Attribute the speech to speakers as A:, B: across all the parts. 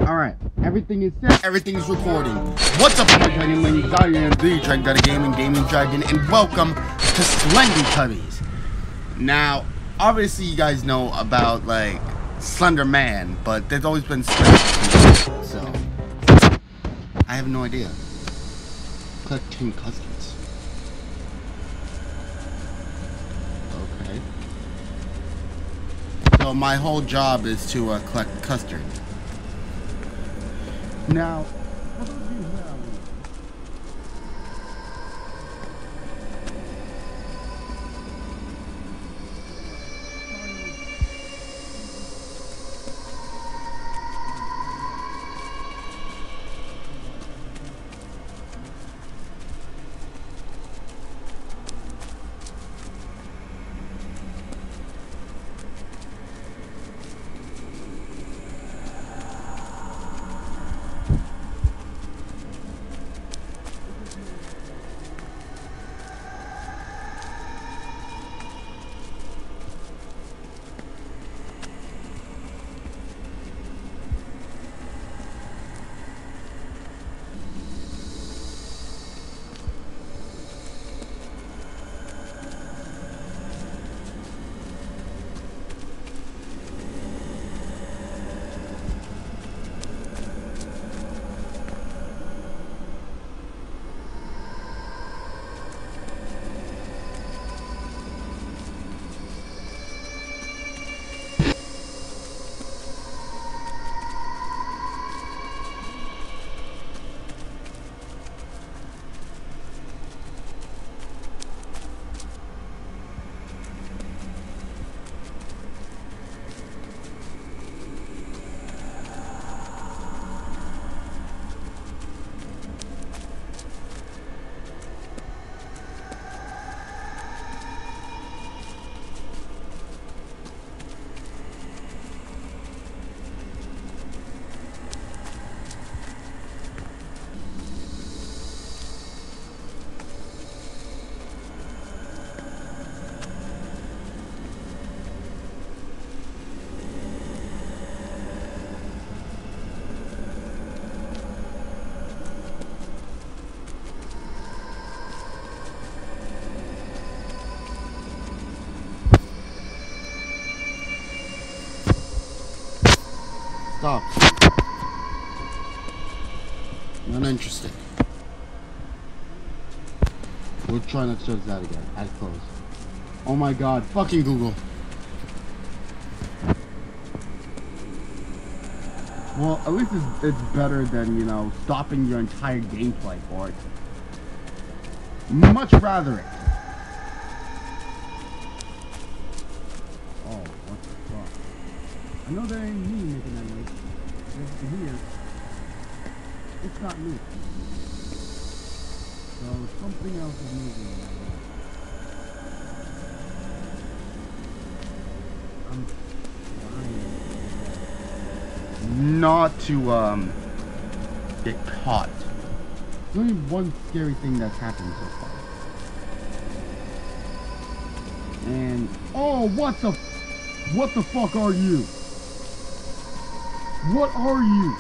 A: Alright, everything is set, everything is recording. What's up, my Dragon Ladies? I am the Dragon God of Gaming Dragon, and welcome to Slendytubbies. Now, obviously you guys know about, like, Slender Man, but there's always been Slender, so I have no idea. Collect 10 cousins. Okay. So my whole job is to collect custard. Now, how about you now? Stop. Not interested. We'll try not to search that again. Add close. Oh my god, fucking Google. Well, at least it's better than, you know, stopping your entire gameplay for it. Much rather it. Oh, what the fuck? I know that ain't me making that noise. As you can hear, it's not me. So something else is moving. I'm trying not to get caught. There's only one scary thing that's happened so far. And oh, what the fuck are you? What are you?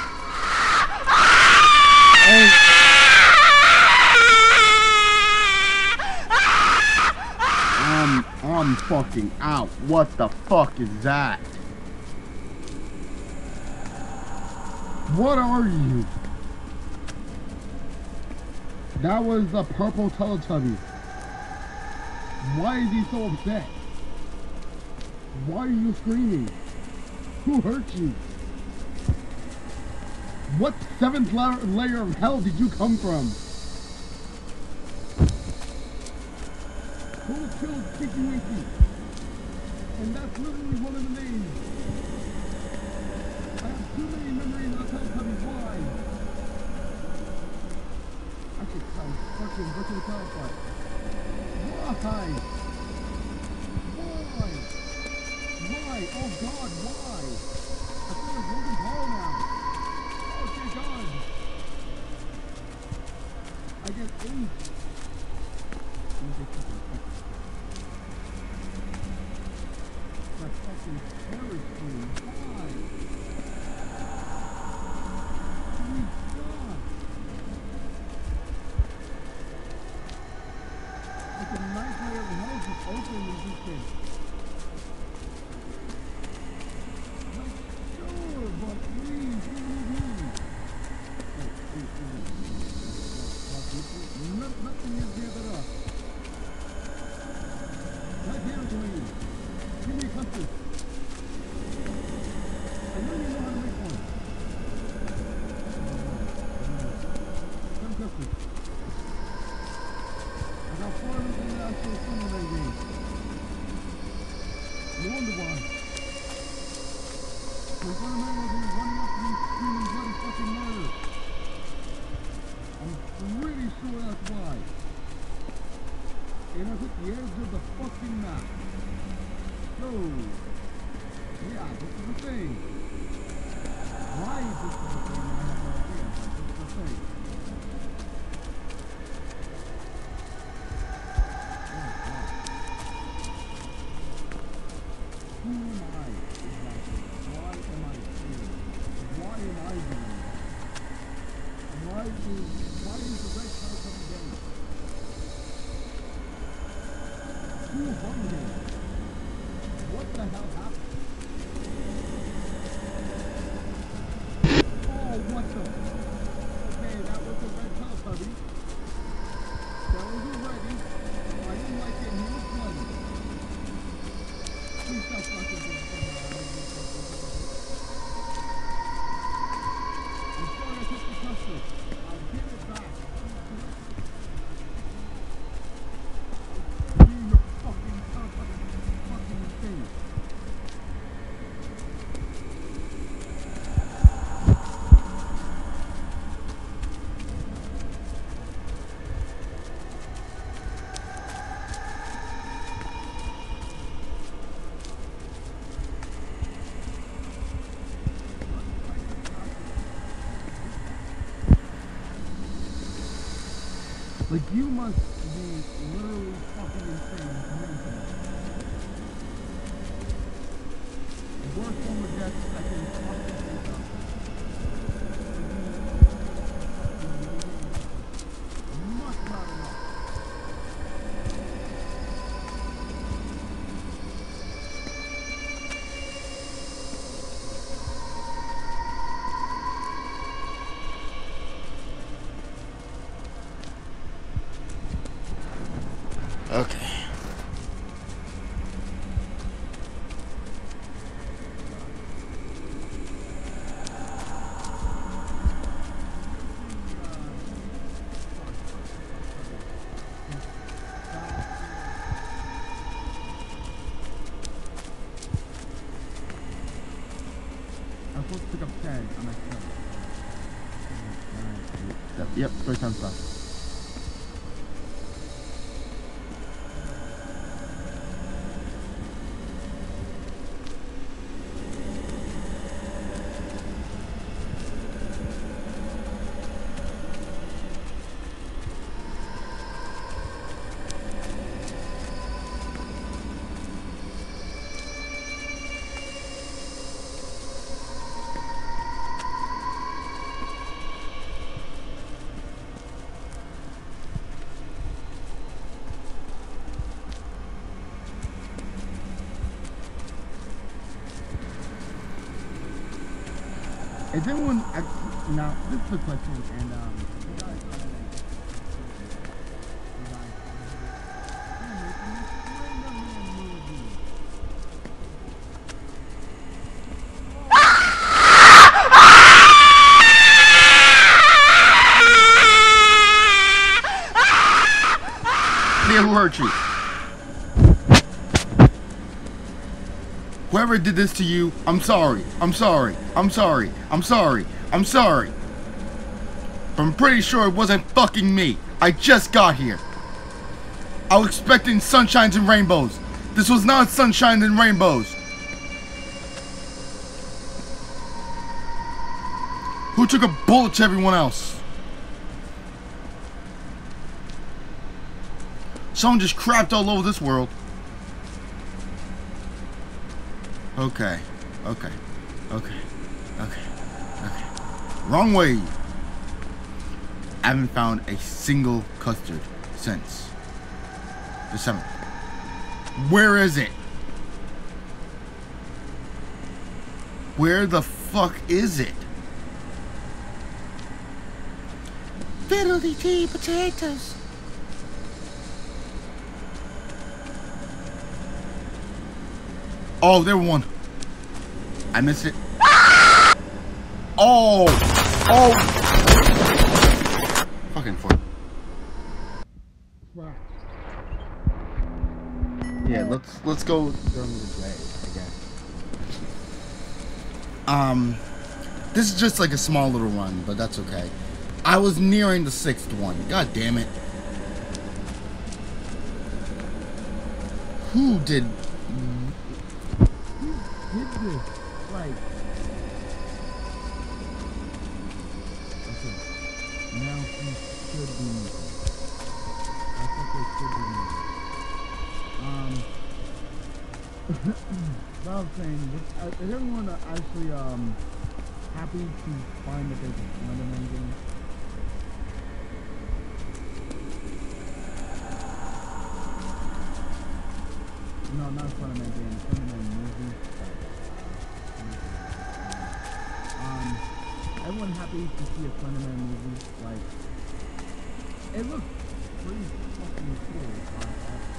A: Oh. I'm fucking out. What the fuck is that? What are you? That was a purple Teletubby. Why is he so upset? Why are you screaming? Who hurt you? What 7th layer of hell did you come from? Who killed Sticky Winky? And that's literally one of the names. I have too many memories of the Teletubbies. Why? I should come fucking virtual Teletubby. Why? Why? Why? Oh god, why? I feel like Logan Paul now. Oh dear god. I get 8. My fucking terror screen. Why? why is the red car coming down? Who hung him? What the hell happened? Oh, what the? Okay, that was the red car, buddy. That was already. I didn't like it. He was bloody. Please stop fucking this. I'm sorry I took the custard. I'll give it back. You fucking fucking thing. Like, you must be literally fucking insane. The worst form of death I can fucking think of. Much not enough. Okay. I'm supposed to pick up 10 on my phone. Yep, 3 times fast. Is anyone now? This is the question, and who hurt you? Whoever did this to you, I'm sorry. I'm sorry. I'm sorry. I'm sorry. I'm sorry. But I'm pretty sure it wasn't fucking me. I just got here. I was expecting sunshines and rainbows. This was not sunshines and rainbows. Who took a bullet to everyone else? Someone just crapped all over this world. Okay, okay, okay, okay, okay. Wrong way. I haven't found a single custard since the 7th. Where is it? Where the fuck is it? Fiddly tea potatoes. Oh, there one. I missed it. Oh! Oh! Fucking fuck. Yeah, let's go during the day, I guess. This is just like a small little run, but that's okay. I was nearing the 6th one. God damn it. Who did this? Like, okay. Now he should be moving. I think they should be moving. But I was saying, is everyone actually happy to find that there's another main game?
B: No, not Slenderman game. Slenderman movie. Everyone happy to see a Slenderman movie. Like, it looks pretty fucking cool. And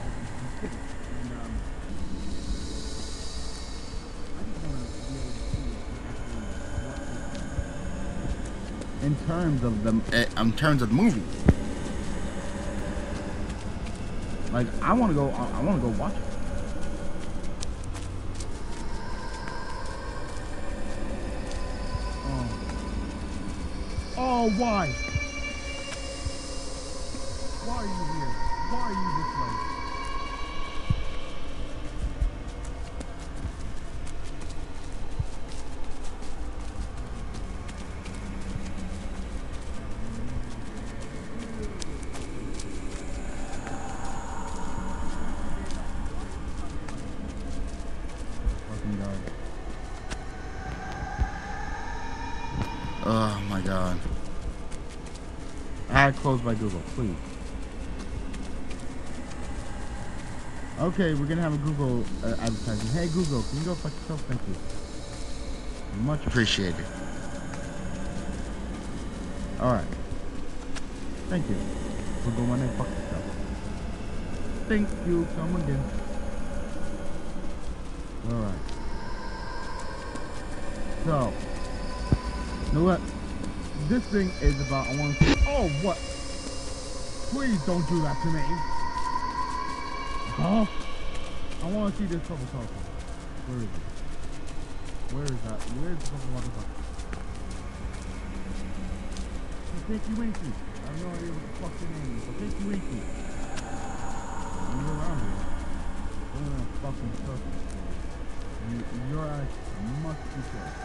B: I just want to be able to see what in terms of the movie. Like, I want to go watch it. Oh, why? Why are you here? Why are you this way? Fucking God.
A: Oh my God.
B: Ad closed by Google, please. Okay, we're gonna have a Google advertising. Hey Google, can you go fuck yourself? Thank you. Much
A: Appreciated.
B: Alright. Thank you. Google my name, fuck yourself. Thank you, come again. Alright. So, you know what? This thing is about, I want to see, oh, what? Please don't do that to me. Huh? I want to see this purple telephone. Where is it? Where is that? Where is the purple motherfucker? Tinky Winky. I have no idea what the fuck your name is, but Tinky Winky. You're around here. We're in a fucking circle. Your eyes must be closed.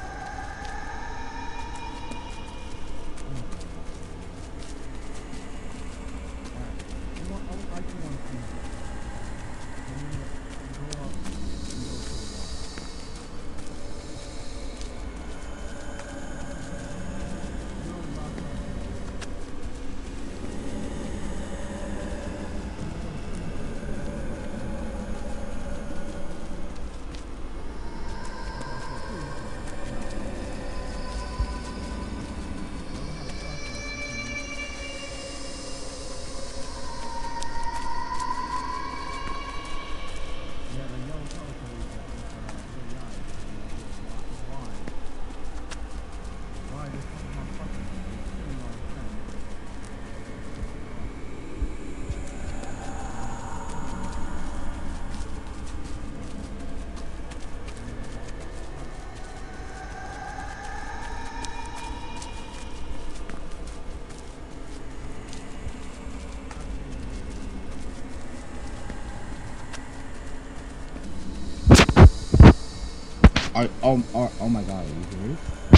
B: Oh my God, are you serious?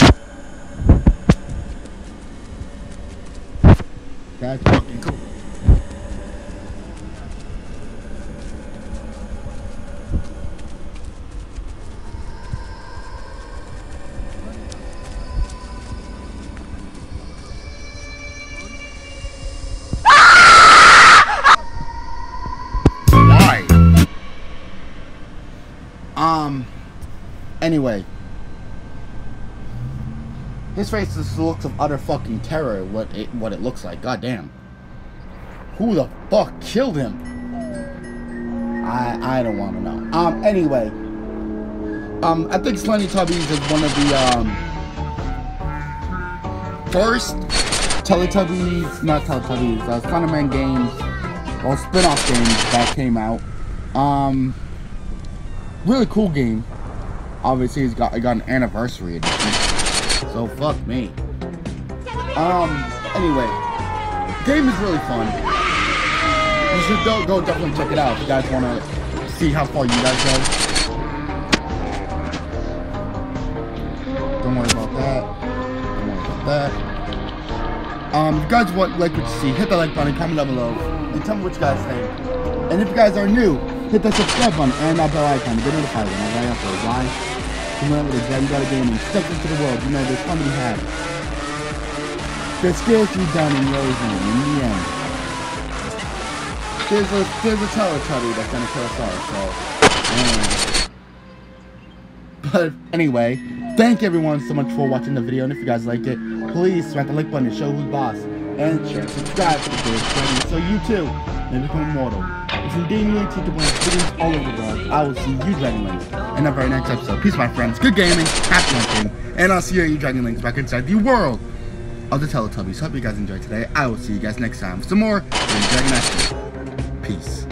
B: That's fucking cool.
A: Why? Anyway. His face just looks of utter fucking terror, what it looks like. God damn. Who the fuck killed him? I don't want to know. Anyway. I think Slendytubbies is one of the, first Teletubbies, not Teletubbies, Slenderman games, or spin-off games that came out. Really cool game. Obviously, it got an anniversary edition. So fuck me. Anyway, game is really fun. You should go definitely check it out if you guys want to see how far you guys go. Don't worry about that. Don't worry about that. If you guys like what you see, hit the like button, comment down below, and tell me what you guys think. And if you guys are new, hit that subscribe button and that bell icon to get notified whenever I upload. Why? Remember that Dragon Got a Gaming steps into the world. You know there's fun to be had. There's skills to be done in your own in the end. There's a Teletubby that's gonna kill us all, so But anyway, thank everyone so much for watching the video, and if you guys liked it, please smack the like button and show who's boss, and share and subscribe to the video so you too may become immortal. If you deem me to win videos all over the world, I will see you Dragon Links in the very next episode. Peace, my friends. Good gaming, happy hunting, and I'll see you Dragon Links back inside the world of the Teletubbies. Hope you guys enjoyed today. I will see you guys next time for some more Dragon Action. Peace.